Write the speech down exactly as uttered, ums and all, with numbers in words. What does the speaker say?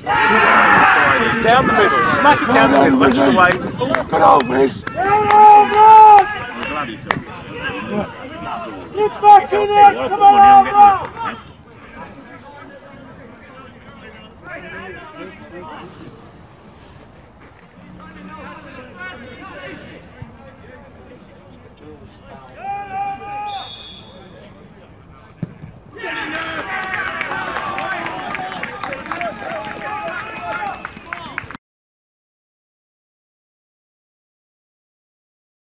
Down the middle, smack it down the middle, that's the way. Good old miss. Get back in there, come on!